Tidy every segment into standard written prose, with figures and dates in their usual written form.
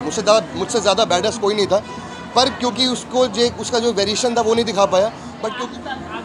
मुझसे ज़्यादा बैडस कोई नहीं था, पर क्योंकि उसका जो वेरिएशन था वो नहीं दिखा पाया। बट क्योंकि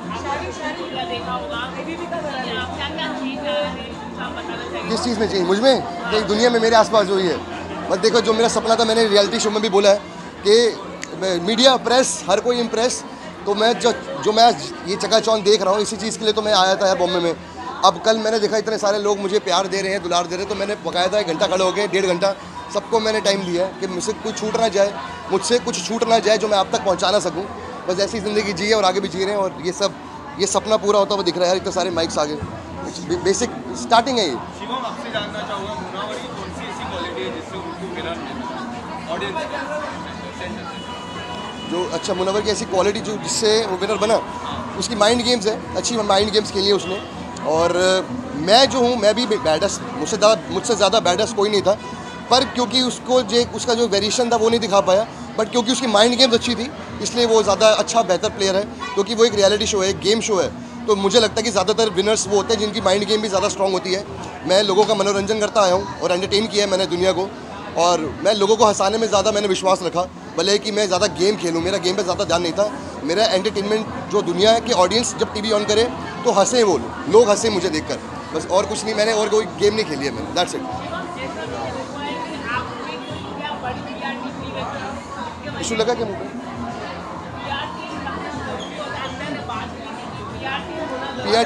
किस चीज़ में चाहिए मुझ में, कि दुनिया में मेरे आसपास जो ही है। बस देखो, जो मेरा सपना था, मैंने रियलिटी शो में भी बोला है कि मीडिया, प्रेस, हर कोई इम्प्रेस। तो मैं जो मैं ये चकाचौंध देख रहा हूँ, इसी चीज़ के लिए तो मैं आया था यार बॉम्बे में। अब कल मैंने देखा इतने सारे लोग मुझे प्यार दे रहे हैं, दुलार दे रहे हैं, तो मैंने बकायदा 1 घंटा खड़े हो गए, 1.5 घंटा सबको मैंने टाइम दिया है कि मुझसे कुछ छूट ना जाए जो मैं आप तक पहुँचा ना सकूँ। बस ऐसी ज़िंदगी जी है और आगे भी जी रहे हैं, और ये सपना पूरा होता हुआ दिख रहा है यार। इतने सारे माइक्स आगे, बेसिक स्टार्टिंग है ये। शिवम, आपसे जानना चाहूँगा, मुनावर की कौन सी ऐसी क्वालिटी है जिससे उनको विनर मिला ऑडियंस? जो अच्छा, मुनव्वर की ऐसी क्वालिटी जो जिससे वो विनर बना, उसकी माइंड गेम्स है, अच्छी माइंड गेम्स खेली है उसने। और मैं जो हूँ, मैं भी बैडस, मुझसे ज़्यादा बैडस कोई नहीं था, पर क्योंकि उसका जो वेरिएशन था वो नहीं दिखा पाया। बट क्योंकि उसकी माइंड गेम्स अच्छी थी, इसलिए वो ज़्यादा अच्छा बेहतर प्लेयर है। क्योंकि वो एक रियलिटी शो है, एक गेम शो है, तो मुझे लगता है कि ज़्यादातर विनर्स वो होते हैं जिनकी माइंड गेम भी ज़्यादा स्ट्रॉन्ग होती है। मैं लोगों का मनोरंजन करता आया हूँ और एंटरटेन किया है मैंने दुनिया को, और मैं लोगों को हंसाने में ज़्यादा मैंने विश्वास रखा। भले कि मैं ज़्यादा गेम खेलूँ, मेरा गेम पे ज़्यादा ध्यान नहीं था। मेरा एंटरटेनमेंट जो दुनिया है कि ऑडियंस जब टीवी ऑन करे तो हंसे, वो लोग हंसे मुझे देखकर, बस और कुछ नहीं। मैंने और कोई गेम नहीं खेली है मैंने, दैट्स इट। इशू लगा क्या मुझे? पीआर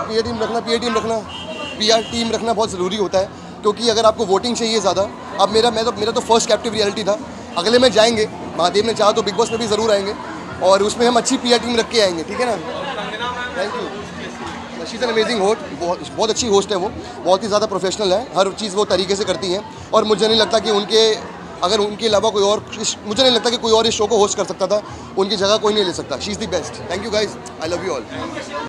टीम रखना बहुत ज़रूरी होता है, क्योंकि अगर आपको वोटिंग चाहिए ज़्यादा। अब मेरा तो फर्स्ट कैप्टिव रियलिटी था, अगले में जाएंगे, महादेव ने चाहा तो बिग बॉस में भी ज़रूर आएंगे, और उसमें हम अच्छी पीआर टीम रख के आएंगे, ठीक है ना। Thank you. She is an amazing host, बहुत अच्छी होस्ट है वो, बहुत ही ज़्यादा प्रोफेशनल है, हर चीज़ वो तरीके से करती हैं। और मुझे नहीं लगता कि उनके अलावा कोई और, मुझे नहीं लगता कि कोई और इस शो को होस्ट कर सकता था। उनकी जगह कोई नहीं ले सकता। She is the best. Thank you guys, I love you all.